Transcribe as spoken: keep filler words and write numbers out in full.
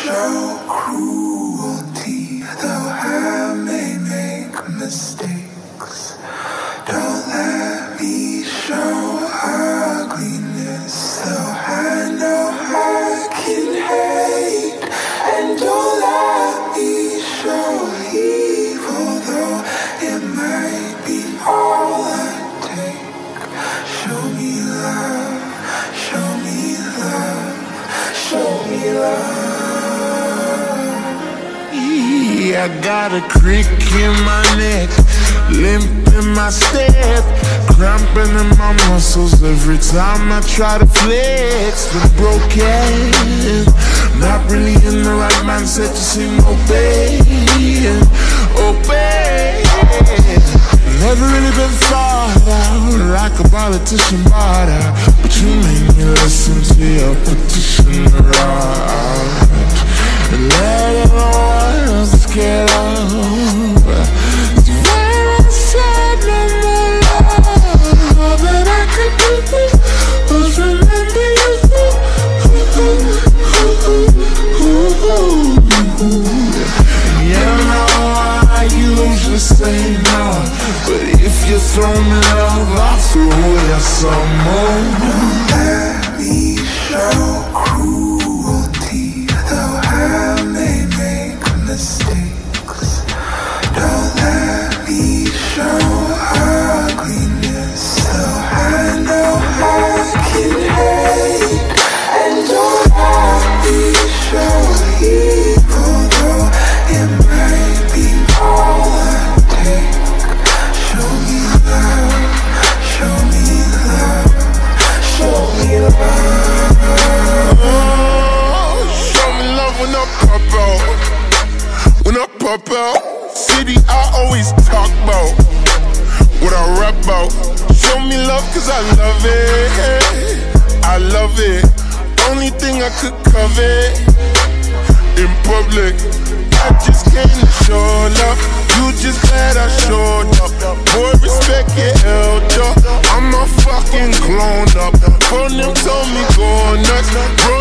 show cruelty, though I may make mistakes. Don't let me show ugliness, though I know I can hate. And don't let me show evil, though it might be all I take. Show me love, show me love, show me love. I got a crick in my neck, limp in my step, cramping in my muscles every time I try to flex. Been broken, not really in the right mindset to sing obey, obey. Never really been thought out like a politician bought out, but you made me listen to your petition around and let it all get over. So when I said no more love, all that I could do was remember you. Yeah, I know I usually say no, but if you throw me love, I'll throw you some more. Let me show cruelty, though I may make mistakes. Don't let me show ugliness, though I know I can hate. And don't let me show evil, though it might be all I take. Show me love, show me love, show me love. Oh, show me love when I pop out, when I pop out. City I always talk about, what I rap about. Show me love cause I love it, I love it. Only thing I could covet in public. I just came to show love, you just glad I showed up. Boy, respect your elder, I'm a fucking grown up. Phone them told me go nuts, bro.